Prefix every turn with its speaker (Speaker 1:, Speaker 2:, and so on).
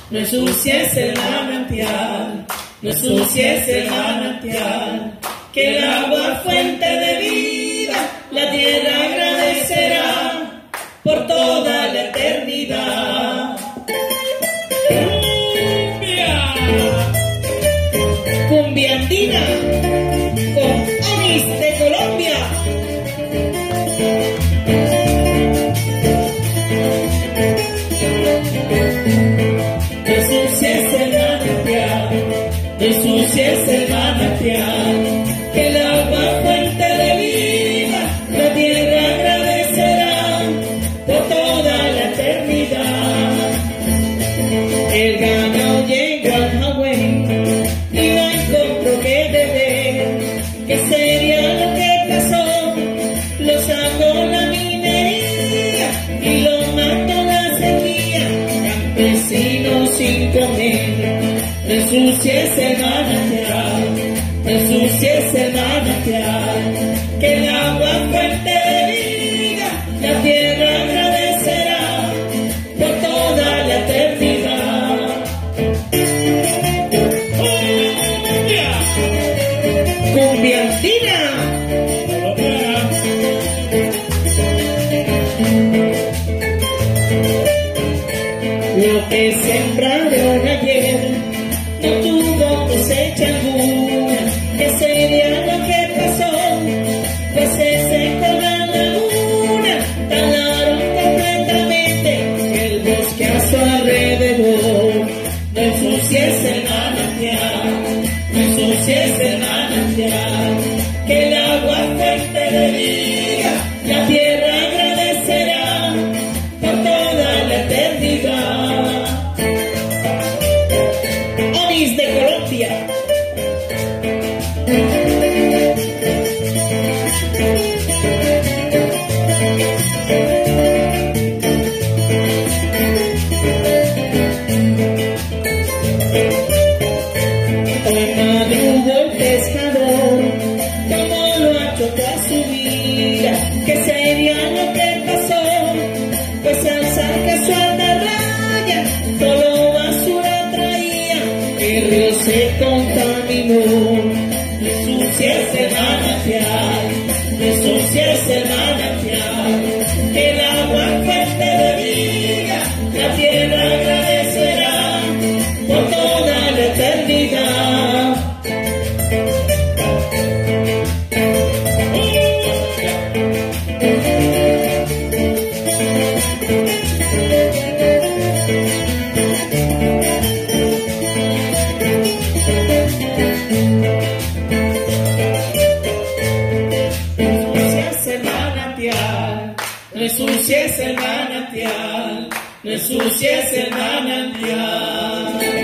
Speaker 1: no ensucies el manantial, no ensucies el manantial, que el agua fuente de vida, la tierra agradecerá por toda la eternidad. Cumbia andina con Onis de Colombia. No ensucies el manantial, no ensucies el manantial, que el agua fuente de vida, la tierra agradecerá por toda la eternidad. El ganado llegó al Hawái y no encontró que beber, que sería lo que pasó, lo sacó la minería y lo mató la sequía, campesinos sin comer. No ensucies el manantial, no ensucies el manantial, que el agua fuente de vida, la tierra agradecerá por toda la eternidad. Cumbia andina. Lo que sembraron ayer no tuvo cosecha alguna, que sería lo que pasó, pues se secó la laguna, talaron completamente el bosque a su alrededor. No ensucies el manantial, no ensucies el manantial, que el agua fuente de vida, la tierra agradecerá por toda la eternidad. Onis de Colombia. Hoy madrugó el pescador, como lo ha hecho toda su vida, que sería lo que pasó, pues al sacar su atarraya, solo basura traía, el río se contaminó. No ensucies el manantial, no ensucies el manantial, que el agua fuente de vida, la tierra agradecerá por toda la eternidad. No ensucies el manantial, no ensucies el manantial.